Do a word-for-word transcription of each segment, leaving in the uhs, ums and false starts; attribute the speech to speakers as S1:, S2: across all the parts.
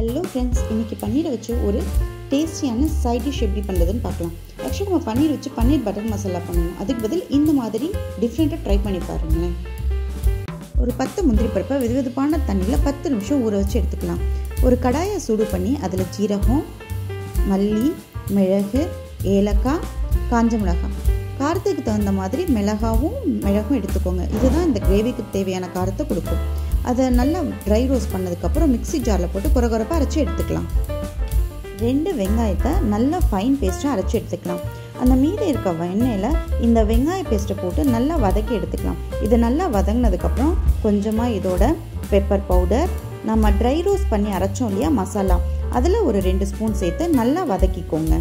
S1: Hello friends, இன்றைக்கி பன்னீரை வச்சு ஒரு டேஸ்டியான சைட் டிஷ் எப்படி பண்ணுறதுன்னு பார்க்கலாம். ஆக்சுவலாக நம்ம பன்னீர் வச்சு பன்னீர் பட்டர் மசாலா பண்ணணும். அதுக்கு பதில் இந்த மாதிரி டிஃப்ரெண்ட்டாக ட்ரை பண்ணி பாருங்களேன். ஒரு பத்து முந்திரி பருப்பை வெது வெதுப்பான தண்ணியில் பத்து நிமிஷம் ஊற வச்சு எடுத்துக்கலாம். ஒரு கடாயை சூடு பண்ணி அதில் ஜீரகம், மல்லி, மிளகு, ஏலக்காய், காஞ்ச மிளகாய், காரத்துக்கு தகுந்த மாதிரி மிளகாவும் மிளகும் எடுத்துக்கோங்க. இதுதான் இந்த கிரேவிக்கு தேவையான காரத்தை கொடுக்கும். அதை நல்லா ட்ரை ரோஸ்ட் பண்ணதுக்கப்புறம் மிக்சி ஜாரில் போட்டு குறகுறப்பாக அரைச்சி எடுத்துக்கலாம். ரெண்டு வெங்காயத்தை நல்லா ஃபைன் பேஸ்ட்டாக அரைச்சி எடுத்துக்கலாம். அந்த மீதி இருக்க எண்ணெயில் இந்த வெங்காய பேஸ்ட்டை போட்டு நல்லா வதக்கி எடுத்துக்கலாம். இது நல்லா வதங்கினதுக்கப்புறம் கொஞ்சமாக இதோட பெப்பர் பவுடர், நம்ம ட்ரை ரோஸ்ட் பண்ணி அரைச்சோம் இல்லையா மசாலா, அதில் ஒரு ரெண்டு ஸ்பூன் சேர்த்து நல்லா வதக்கிக்கோங்க.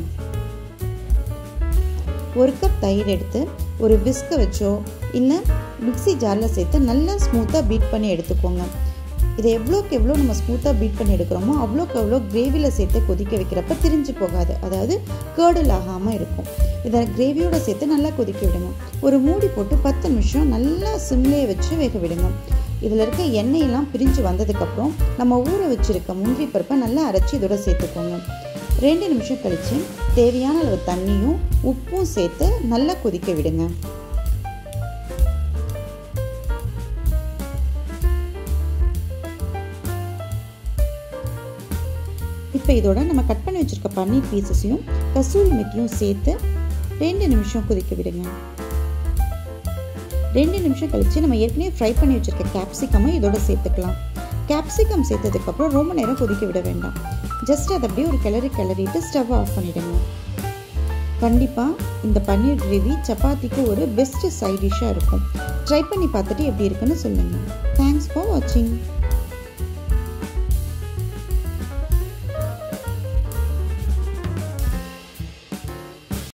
S1: ஒரு கப் தயிர் எடுத்து ஒரு விஸ்கை வச்சோ இல்லை மிக்சி ஜாரில் சேர்த்து நல்லா ஸ்மூத்தாக பீட் பண்ணி எடுத்துக்கோங்க. இதை எவ்வளோக்கு எவ்வளோ நம்ம ஸ்மூத்தாக பீட் பண்ணி எடுக்கிறோமோ அவ்வளோக்கு எவ்வளோ கிரேவியில் சேர்த்து கொதிக்க வைக்கிறப்ப திரிஞ்சு போகாது, அதாவது கேர்டில் ஆகாமல் இருக்கும். இதை கிரேவியோடு சேர்த்து நல்லா கொதிக்க விடுங்க. ஒரு மூடி போட்டு பத்து நிமிஷம் நல்லா சிம்லேயே வச்சு வேக விடுங்க. இதில் இருக்க எண்ணெயெல்லாம் பிரிஞ்சு வந்ததுக்கப்புறம் நம்ம ஊற வச்சுருக்க முந்திரி பருப்பை நல்லா அரைச்சி இதோட சேர்த்துக்கோங்க. ரெண்டு நிமிஷம் கழித்து தேவையான அளவு தண்ணியும் உப்பும் சேர்த்து நல்லா கொதிக்க விடுங்க. இப்போ இதோட நம்ம கட் பண்ணி வச்சுருக்க பன்னீர் பீசஸையும் கசூரி மெத்தியும் சேர்த்து ரெண்டு நிமிஷம் கொதிக்க விடுங்க. ரெண்டு நிமிஷம் கழித்து நம்ம ஏற்கனவே ஃப்ரை பண்ணி வச்சுருக்க கேப்சிகமும் இதோட சேர்த்துக்கலாம். கேப்சிகம் சேர்த்ததுக்கப்புறம் ரொம்ப நேரம் கொதிக்க விட வேண்டாம். ஜஸ்ட் அதை அப்படியே ஒரு கிளறி கிளறிட்டு ஸ்டவ் ஆஃப் பண்ணிவிடுங்க. கண்டிப்பாக இந்த பன்னீர் கிரேவி சப்பாத்திக்கு ஒரு பெஸ்ட் சைட் டிஷ்ஷாக இருக்கும். ட்ரை பண்ணி பார்த்துட்டு எப்படி இருக்குன்னு சொல்லுங்கள். தேங்க்ஸ் ஃபார் வாட்சிங்.